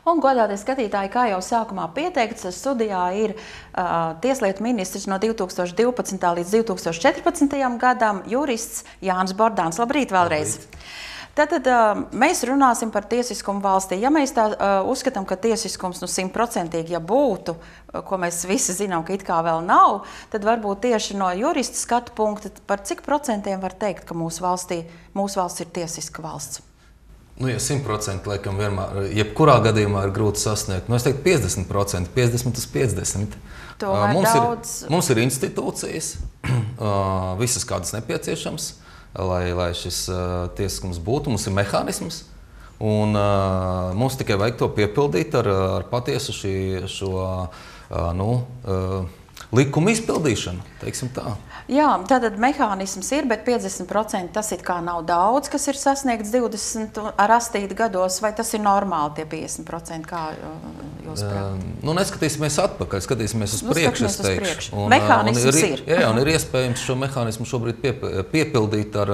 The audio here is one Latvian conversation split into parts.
Un, godātie skatītāji, kā jau sākumā pieteikts, studijā ir tieslietu ministrs no 2012. līdz 2014. gadam, jurists Jānis Bordāns. Labrīt vēlreiz! Tātad mēs runāsim par tiesiskumu valstī. Ja mēs tā uzskatām, ka tiesiskums 100% ja būtu, ko mēs visi zinām, ka it kā vēl nav, tad varbūt tieši no jurista skatu punkta par cik procentiem var teikt, ka mūsu valsts ir tiesiska valsts? Nu, ja 100% laikam vienmēr, jebkurā gadījumā ir grūti sasniegt. Nu, es teiktu 50%, 50 uz 50. Mums ir institūcijas, visas kādas nepieciešams, lai šis tiesiskums būtu. Mums ir mehānisms, un mums tikai vajag to piepildīt ar patiesu šo likumu izpildīšanu, teiksim tā. Jā, tātad mehānisms ir, bet 50% tas it kā nav daudz, kas ir sasniegts 20 ar 8 gados, vai tas ir normāli tie 50%, kā jūs prāt? Neskatīsimies atpakaļ, skatīsimies uz priekšu, es teikšu. Mehānisms ir. Jā, un ir iespējams šo mehānismu šobrīd piepildīt ar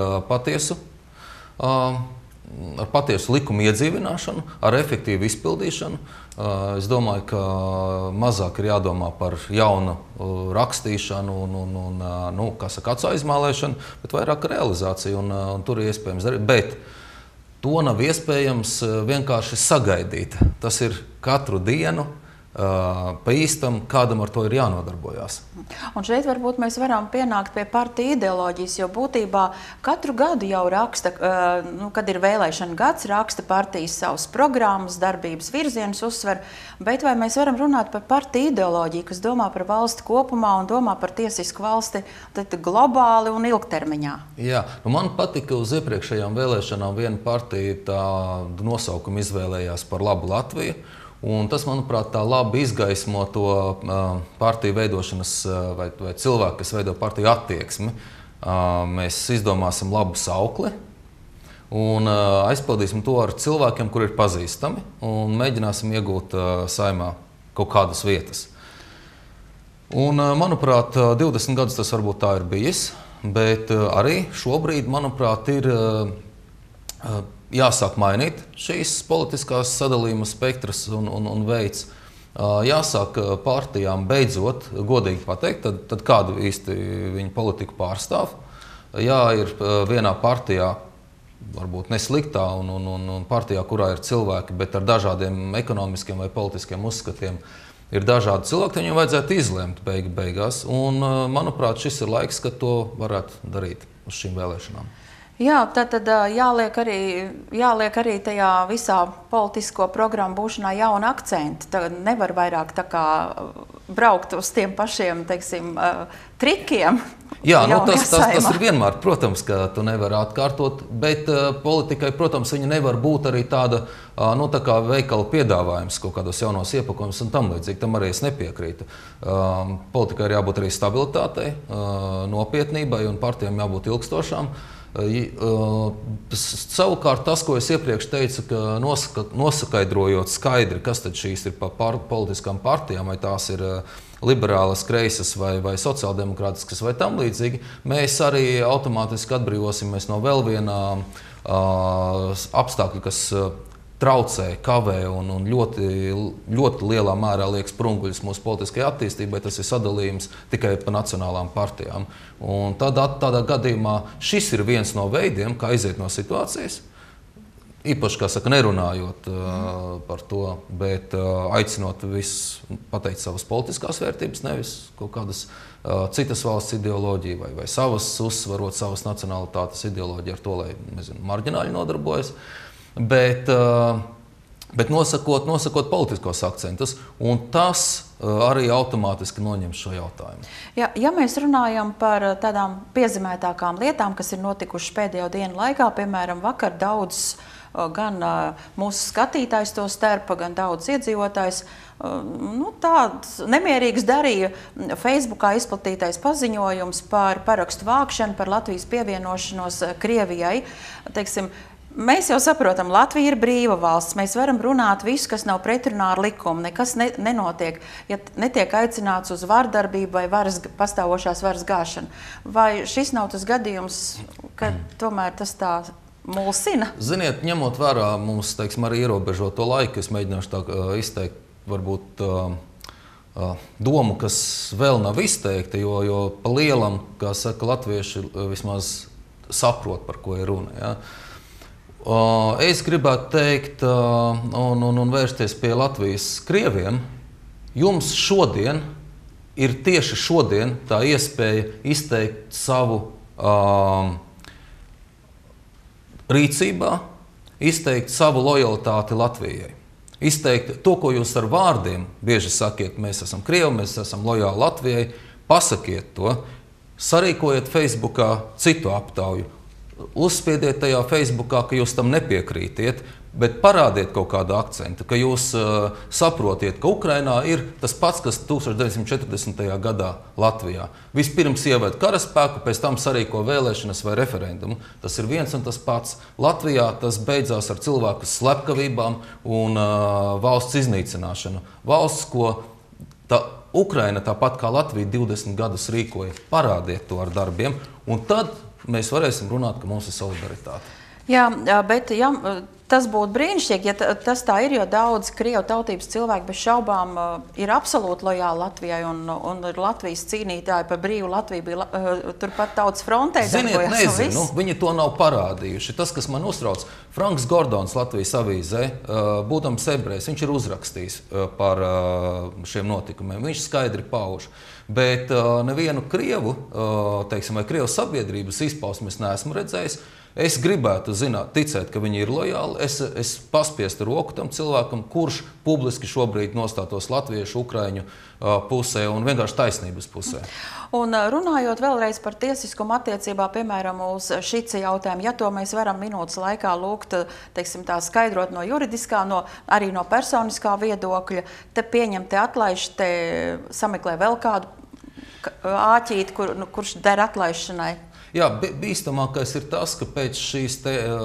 patiesu likumu iedzīvināšanu, ar efektīvu izpildīšanu. Es domāju, ka mazāk ir jādomā par jaunu rakstīšanu un acu aizmālēšanu, bet vairāk realizāciju, un tur ir iespējams darīt. Bet to nav iespējams vienkārši sagaidīt. Tas ir katru dienu pa īstam, kādam ar to ir jānodarbojās. Un šeit varbūt mēs varam pienākt pie partiju ideoloģijas, jo būtībā katru gadu jau raksta, kad ir vēlēšana gads, raksta partijas savas programmas, darbības virzienus uzsver, bet vai mēs varam runāt par partiju ideoloģiju, kas domā par valsti kopumā un domā par tiesisku valsti globāli un ilgtermiņā? Jā, man patika uz iepriekšējām vēlēšanām viena partija tādu nosaukumu izvēlējās par Labu Latviju. Un tas, manuprāt, tā labi izgaismo to partiju veidošanas vai cilvēku, kas veido partiju attieksmi. Mēs izdomāsim labu saukli un aizpildīsim to ar cilvēkiem, kuri ir pazīstami, un mēģināsim iegūt Saeimā kaut kādas vietas. Un, manuprāt, 20 gadus tas varbūt tā ir bijis, bet arī šobrīd, manuprāt, ir jāsāk mainīt šīs politiskās sadalījuma spektras un veids. Jāsāk partijām beidzot godīgi pateikt, tad kādu īsti viņa politiku pārstāv. Jā, ir vienā partijā, varbūt nesliktā, un partijā, kurā ir cilvēki, bet ar dažādiem ekonomiskiem vai politiskiem uzskatiem, ir dažādi cilvēki, viņiem vajadzētu izlemt beigās. Un, manuprāt, šis ir laiks, kad to varētu darīt uz šīm vēlēšanām. Jā, tad jāliek arī tajā visā politisko programmu būšanā jauna akcenti. Tad nevar vairāk tā kā braukt uz tiem pašiem, teiksim, trikiem. Jā, tas ir vienmēr, protams, ka tu nevari atkārtot, bet politikai, protams, viņa nevar būt arī tāda, tā kā veikala piedāvājums kaut kādos jaunos iepakojumus un tam līdzīgi. Tam arī es nepiekrītu. Politikai ir jābūt arī stabilitātei, nopietnībai un partijām jābūt ilgstošām. Savukārt tas, ko es iepriekš teicu, ka nosakaidrojot skaidri, kas tad šīs ir par politiskām partijām, vai tās ir liberālas, kreisas vai sociāldemokrātiskas vai tam līdzīgi, mēs arī automātiski atbrīvosimies no vēl vienā apstākļa, kas traucē, kavē un ļoti lielā mērā liek sprunguļus mūsu politiskajai attīstībai. Tas ir sadalījums tikai pa nacionālām partijām. Un tādā gadījumā šis ir viens no veidiem, kā iziet no situācijas. Īpaši, kā saka, nerunājot par to, bet aicinot visus pateikt savas politiskās vērtības, nevis kaut kādas citas valsts ideoloģiju vai savas uzsvarot savas nacionalitātes ideoloģiju ar to, lai, marģināļi nodarbojas. Bet nosakot politiskos akcentus, un tas arī automātiski noņem šo jautājumu. Ja mēs runājam par tādām piezīmētākām lietām, kas ir notikušas pēdējo dienu laikā, piemēram, vakar daudz gan mūsu skatītājs to starpa, gan daudz iedzīvotājs, tāds nemierīgs darīja Facebookā izplatītais paziņojums par parakstu vākšanu, par Latvijas pievienošanos Krievijai. Teiksim, mēs jau saprotam, Latvija ir brīva valsts, mēs varam runāt visu, kas nav pretrunā ar likumu, nekas nenotiek, ja netiek aicināts uz vardarbību vai pastāvošās varas gāšanu. Vai šis nav tas gadījums, ka tomēr tas tā mulsina? Ziniet, ņemot vērā mums, teiksim, arī ierobežoto laiku, es mēģināšu tā izteikt, varbūt domu, kas vēl nav izteikta, jo pa lielam, kā saka, latvieši vismaz saprot, par ko ir runa. Ja? Es gribētu teikt un vērsties pie Latvijas krieviem. Jums šodien ir tieši šodien tā iespēja izteikt savu rīcībā, izteikt savu lojalitāti Latvijai. Izteikt to, ko jūs ar vārdiem bieži sakiet, mēs esam krievi, mēs esam lojāli Latvijai, pasakiet to, sarīkojiet Facebookā citu aptauju, uzspiediet tajā Facebookā, ka jūs tam nepiekrītiet, bet parādiet kaut kādu akcentu, ka jūs saprotiet, ka Ukrainā ir tas pats, kas 1940. gadā Latvijā. Vispirms ieved karaspēku, pēc tam sarīko vēlēšanas vai referendumu. Tas ir viens un tas pats. Latvijā tas beidzās ar cilvēku slepkavībām un valsts iznīcināšanu. Valsts, ko Ukraina, tāpat kā Latvija, 20 gadus rīkoja. Parādiet to ar darbiem, un tad mēs varēsim runāt, ka mums ir solidaritāte. Jā, bet tas būtu brīnišķīgi, ja tas tā ir, jo daudz krievu tautības cilvēku bez šaubām ir absolūti lojāli Latvijai un ir Latvijas cīnītāji par brīvu Latviju, bija turpat tautas frontē. Ziniet, nezinu, viņi to nav parādījuši. Tas, kas man uztrauc, Franks Gordons Latvijas avīzē, būdams ebrejs, viņš ir uzrakstījis par šiem notikumiem. Viņš skaidri pauž. Bet nevienu krievu, teiksim, vai krievu sabiedrības izpausmes neesmu redzējis. Es gribētu ticēt, ka viņi ir lojāli. Es paspiestu roku tam cilvēkam, kurš publiski šobrīd nostātos latviešu, ukraiņu pusē un vienkārši taisnības pusē. Un runājot vēlreiz par tiesiskumu attiecībā, piemēram, uz šica jautājumu, ja to mēs varam minūtes laikā lūgt, teiksim, tā skaidrot no juridiskā, arī no personiskā viedokļa, te pieņem, te atlaiž, te sameklē vēl kādu āķīti, kurš der atlaišanai. Jā, bīstamākais ir tas, ka pēc šīs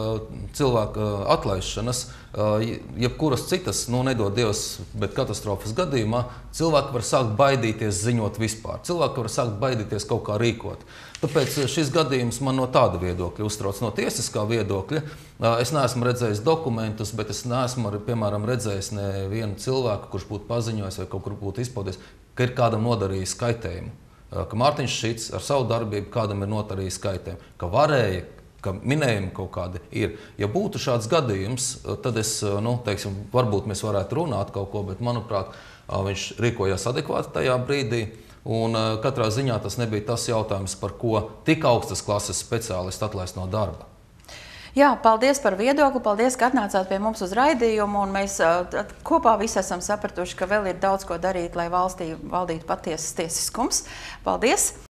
cilvēka atlaišanas, jebkuras citas, nedod Dievs, bet katastrofas gadījumā, cilvēki var sākt baidīties ziņot vispār. Cilvēki var sākt baidīties kaut kā rīkot. Tāpēc šis gadījums man no tāda viedokļa uztrauc. No tiesiskā viedokļa es neesmu redzējis dokumentus, bet es neesmu arī, piemēram, redzējis nevienu cilvēku, kurš būtu paziņojis vai kaut kur būtu izpaudies, ka ir kādam nodarījis kaitējumu. Ka Mārtiņš Šits ar savu darbību kādam ir notarījis kaitējumu, ka varēja, ka minējumi kaut kādi ir. Ja būtu šāds gadījums, tad teiksim, varbūt mēs varētu runāt kaut ko, bet, manuprāt, viņš rīkojās adekvāti tajā brīdī. Un katrā ziņā tas nebija tas jautājums, par ko tik augstas klases speciālisti atlaist no darba. Jā, paldies par viedokli, paldies, ka atnācāt pie mums uz raidījumu, un mēs kopā visi esam sapratuši, ka vēl ir daudz ko darīt, lai valstī valdītu patiesas tiesiskums. Paldies!